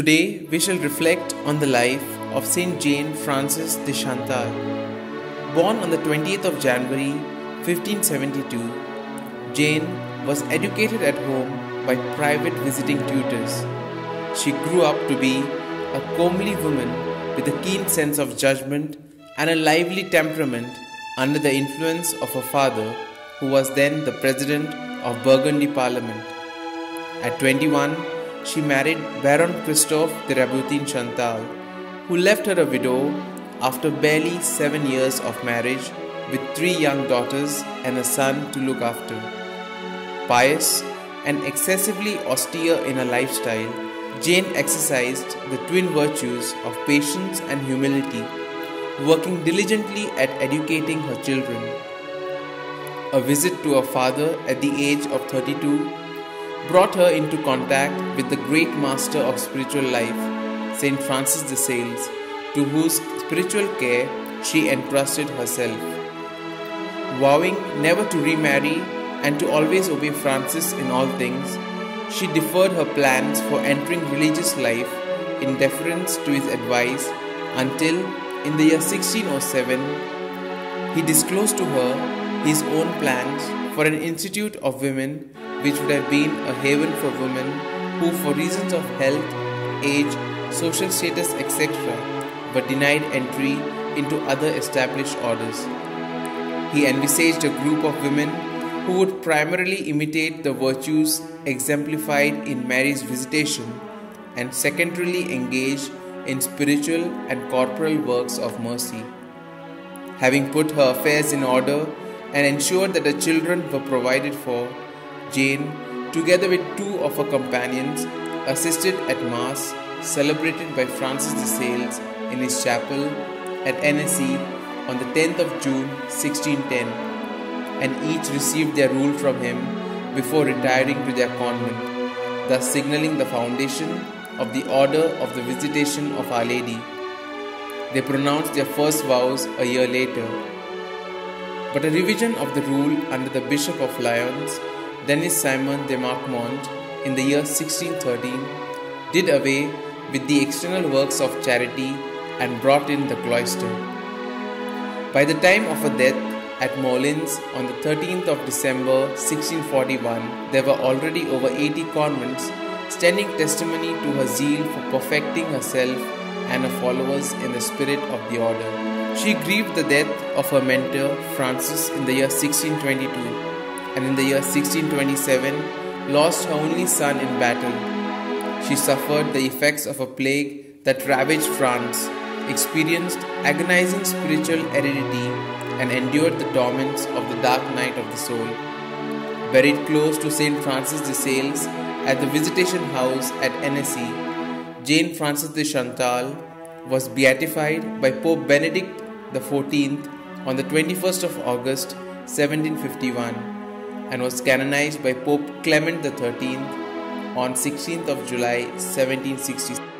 Today we shall reflect on the life of Saint Jane Frances de Chantal. Born on the 20th of January 1572, Jane was educated at home by private visiting tutors. She grew up to be a comely woman with a keen sense of judgment and a lively temperament under the influence of her father, who was then the president of Burgundy Parliament. At 21, she married Baron Christophe de Rabutin Chantal, who left her a widow after barely 7 years of marriage with 3 young daughters and a son to look after. Pious and excessively austere in her lifestyle, Jane exercised the twin virtues of patience and humility, working diligently at educating her children. A visit to her father at the age of 32 brought her into contact with the great master of spiritual life, Saint Francis de Sales, to whose spiritual care she entrusted herself. Vowing never to remarry and to always obey Francis in all things, she deferred her plans for entering religious life in deference to his advice until, in the year 1607, he disclosed to her his own plans for an institute of women which would have been a haven for women who, for reasons of health, age, social status, etc., were denied entry into other established orders. He envisaged a group of women who would primarily imitate the virtues exemplified in Mary's visitation and secondarily engage in spiritual and corporal works of mercy. Having put her affairs in order and ensured that her children were provided for, Jane, together with 2 of her companions, assisted at Mass celebrated by Francis de Sales in his chapel at Annecy on the 10th of June 1610, and each received their rule from him before retiring to their convent, thus signalling the foundation of the Order of the Visitation of Our Lady. They pronounced their first vows a year later. But a revision of the rule under the Bishop of Lyons, Denis Simon de Marquemont, in the year 1613, did away with the external works of charity and brought in the cloister. By the time of her death at Moulins on the 13th of December 1641, there were already over 80 convents, standing testimony to her zeal for perfecting herself and her followers in the spirit of the order. She grieved the death of her mentor Francis in the year 1622, and in the year 1627 lost her only son in battle. She suffered the effects of a plague that ravaged France, experienced agonizing spiritual aridity, and endured the torments of the dark night of the soul. Buried close to Saint Francis de Sales at the Visitation House at Annecy, Jane Frances de Chantal was beatified by Pope Benedict XIV on the 21st of August 1751 and was canonized by Pope Clement XIII on 16th of July 1766.